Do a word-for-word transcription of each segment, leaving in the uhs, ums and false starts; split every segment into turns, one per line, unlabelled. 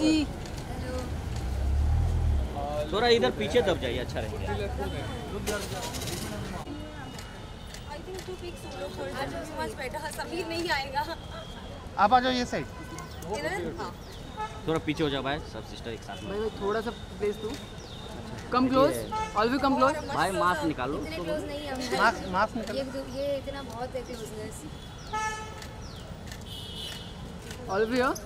जी।
थोड़ा इधर पीछे दब जाइए, अच्छा रहेगा।
I think to pick solo for much better. Sameer नहीं आएगा।
आप आ जाओ ये साइड।
इधर हाँ।
थोड़ा पीछे हो जाओ भाई, सब सिस्टर एक साथ में।
भाई भाई थोड़ा सा प्लीज तू come close, all we come close.
भाई मास्क निकालो।
इतने क्लोज नहीं है हम।
मास्क मास्क निकल।
ये ये इतना बहुत है क्लोजनेस।
ऑल वी हो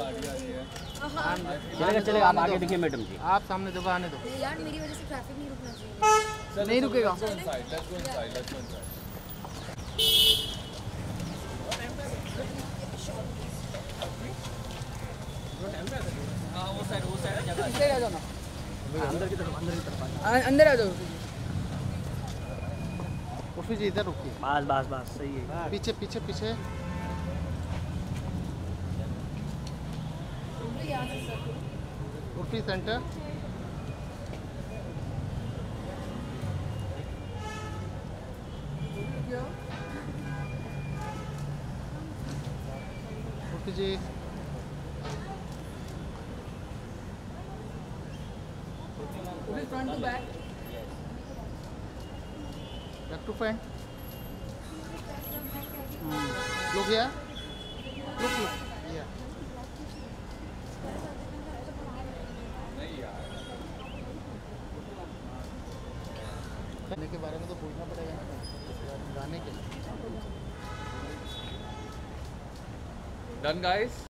चलेगा चलेगा, आप आगे देखिए मैडम जी।
आप सामने देखो, आने दो।
यार मेरी वजह से ट्रैफिक नहीं रुकना चाहिए।
नहीं रुकेगा।
वो साइड वो साइड
अंदर आ जाओ ना,
अंदर की तरफ, अंदर की तरफ।
अ- अंदर आ जाओ।
उर्फी जी इधर रुकिए।
बस बस बस सही है।
पीछे पीछे पीछे। Urfi center. Urfi ji
front to back.
Back to front. Look here, look look here. गाने के बारे में तो पूछना पड़ेगा ना, गाने के।
Done, guys.